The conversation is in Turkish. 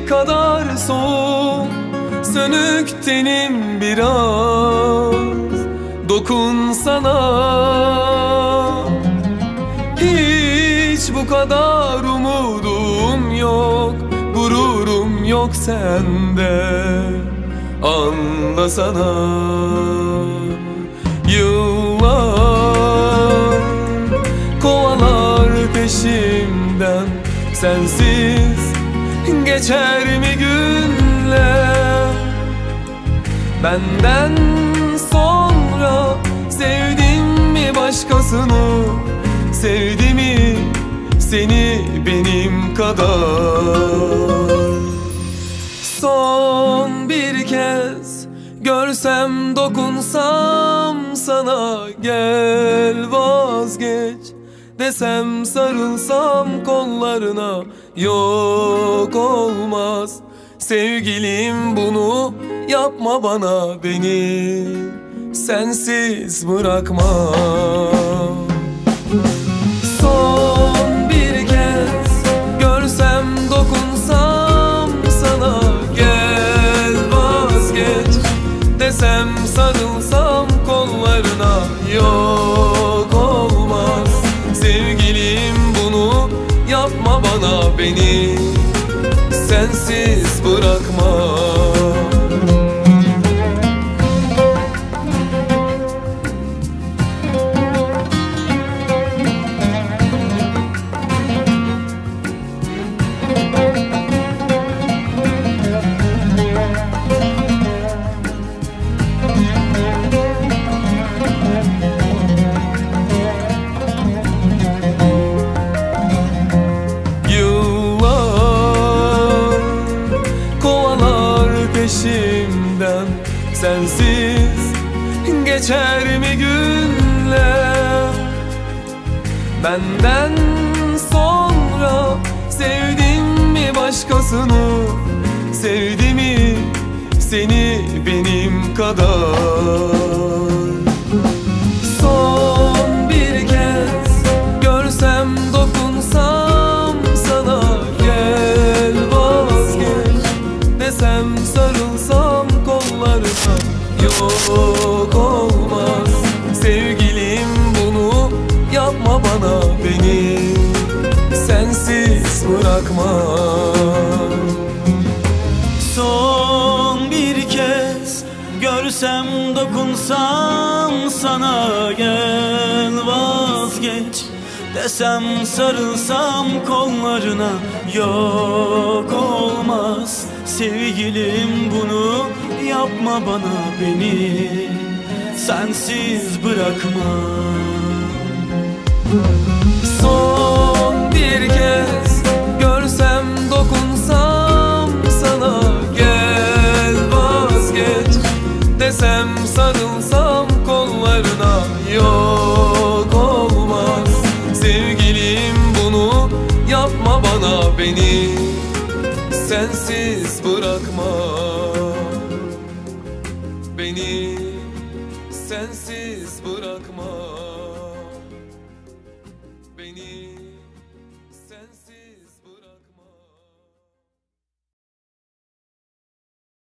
kadar soğuk, sönük tenim biraz, dokunsana. Hiç bu kadar umudum yok, gururum yok sende, anlasana. Yıllar kovalar peşimden, sensiz geçer mi günler? Benden sonra sevdin mi başkasını? Sevdi mi seni benim kadar? Son bir kez görsem, dokunsam sana, gel vazgeç desem, sarılsam kollarına, yok olmaz sevgilim, bunu yapma bana, beni sensiz bırakma. Son bir kez görsem, dokunsam sana, gel vazgeç desem, sarılsam kollarına, yok olmaz sevgilim, bunu yapma bana, beni sensiz bırakma. Peşimden, sensiz geçer mi günler? Benden sonra sevdin mi başkasını? Sevdi mi seni benim kadar? Son bir kez görsem, dokunsam sana, gel vazgeç desem, sarılsam kollarına, yok olmaz sevgilim, bunu yapma bana, beni sensiz bırakma. Son bir kez görsem, dokunsam sana, gel vazgeç desem, sarılsam kollarına, yok olmaz sevgilim, bunu yapma bana, beni sensiz bırakma. Son bir kez görsem, dokunsam sana, gel vazgeç desem, sarılsam kollarına, yok olmaz sevgilim, bunu yapma bana, beni sensiz bırakma. Beni sensiz bırakma. Beni